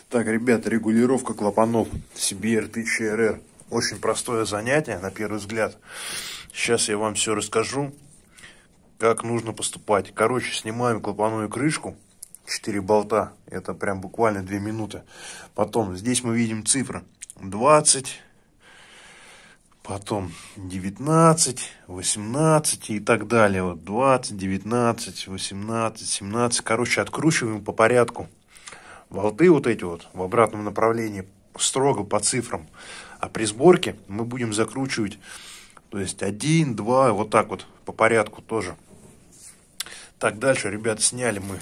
Так, ребята, регулировка клапанов CBR 1000RR. Очень простое занятие, на первый взгляд. Сейчас я вам все расскажу, как нужно поступать. Короче, снимаем клапанную крышку, 4 болта, это прям буквально 2 минуты. Потом здесь мы видим цифры 20, потом 19, 18 и так далее. Вот 20, 19, 18, 17. Короче, откручиваем по порядку. Болты вот эти вот в обратном направлении строго по цифрам. А при сборке мы будем закручивать, то есть 1, 2, вот так вот по порядку тоже. Так, дальше, ребят, сняли мы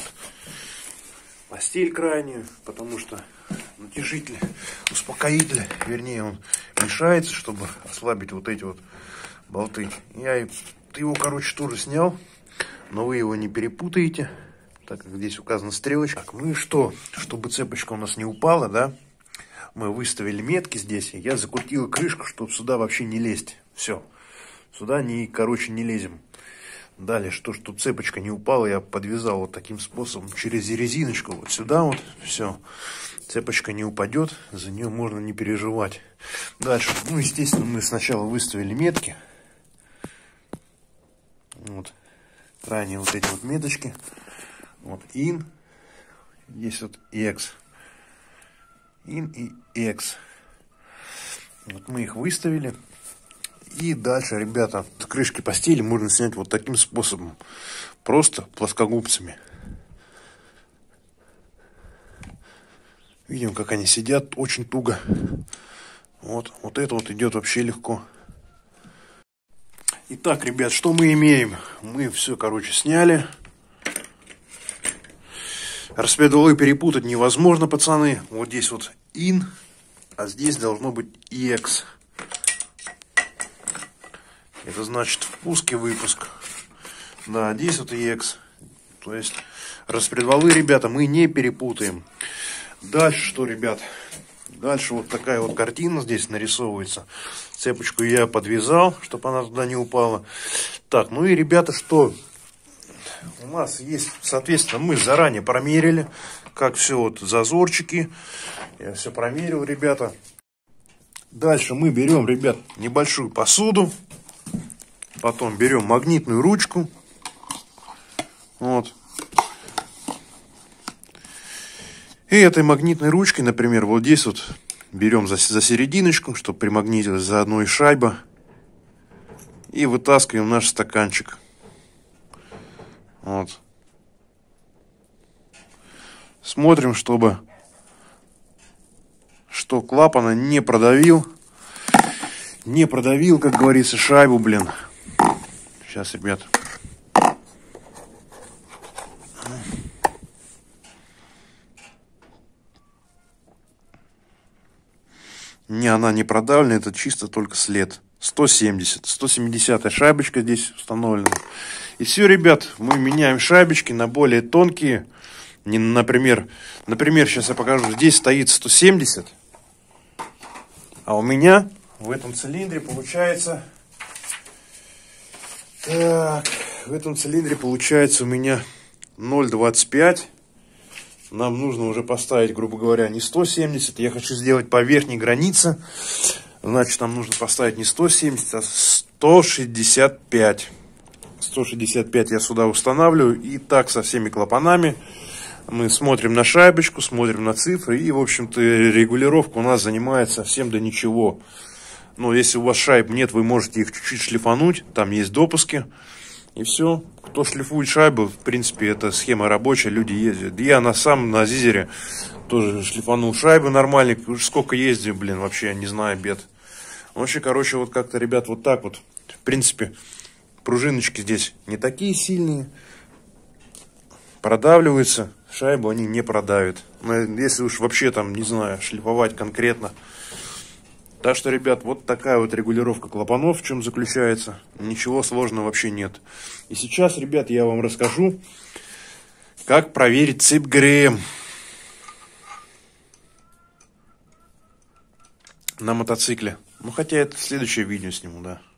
постель крайнюю, потому что натяжитель, успокоитель, вернее, он мешается, чтобы ослабить вот эти вот болты. Ты его, короче, тоже снял, но вы его не перепутаете, так как здесь указана стрелочка. Так, ну и что? Чтобы цепочка у нас не упала, да, мы выставили метки здесь, и я закрутил крышку, чтобы сюда вообще не лезть. Все, сюда, короче, не лезем. Далее, чтобы цепочка не упала, я подвязал вот таким способом через резиночку вот сюда вот, все. Цепочка не упадет, за нее можно не переживать. Дальше, ну, естественно, мы сначала выставили метки. Вот, крайние вот эти вот меточки. Вот, in, здесь вот X. In и X. Вот мы их выставили. И дальше, ребята, с крышки постели можно снять вот таким способом. Просто плоскогубцами. Видим, как они сидят очень туго. Вот это вот идет вообще легко. Итак, ребят, что мы имеем? Мы все, короче, сняли. Распредвалы перепутать невозможно, пацаны. Вот здесь вот in, а здесь должно быть EX. Это значит впуск и выпуск. Да, здесь вот EX. То есть распредвалы, ребята, мы не перепутаем. Дальше что, ребят? Дальше вот такая вот картина здесь нарисовывается. Цепочку я подвязал, чтобы она туда не упала. Так, ну и, ребята, что? У нас есть, соответственно, мы заранее промерили, как все вот зазорчики. Я все промерил, ребята. Дальше мы берем, ребят, небольшую посуду. Потом берем магнитную ручку. Вот. И этой магнитной ручкой, например, вот здесь вот берем за серединочку, чтобы примагнитилась заодно и шайба. И вытаскиваем наш стаканчик. Вот. Смотрим, что клапана не продавил. Не продавил, как говорится, шайбу, блин. Сейчас, ребят. Не, она не продавлена, это чисто только след. 170-я шайбочка здесь установлена. И все, ребят, мы меняем шайбочки на более тонкие. Например, сейчас я покажу. Здесь стоит 170. А у меня в этом цилиндре получается... Так, в этом цилиндре получается у меня 0,25. Нам нужно уже поставить, грубо говоря, не 170. Я хочу сделать по верхней границе. Значит, нам нужно поставить не 170, а 165. 165 я сюда устанавливаю. И так со всеми клапанами. Мы смотрим на шайбочку, смотрим на цифры. И, в общем-то, регулировка у нас занимает совсем до ничего. Но если у вас шайб нет, вы можете их чуть-чуть шлифануть. Там есть допуски. И все. Кто шлифует шайбы, в принципе, это схема рабочая. Люди ездят. Я на Зизере тоже шлифанул шайбы нормальные. Уж сколько ездил, блин, вообще я не знаю, бед. Вообще, короче, вот как-то, ребят, вот так вот. В принципе, пружиночки здесь не такие сильные. Продавливаются. Шайбу они не продавят. Но если уж вообще там, не знаю, шлифовать конкретно. Так что, ребят, вот такая вот регулировка клапанов, в чем заключается. Ничего сложного вообще нет. И сейчас, ребят, я вам расскажу, как проверить цепь ГРМ на мотоцикле. Ну, хотя это следующее видео сниму, да.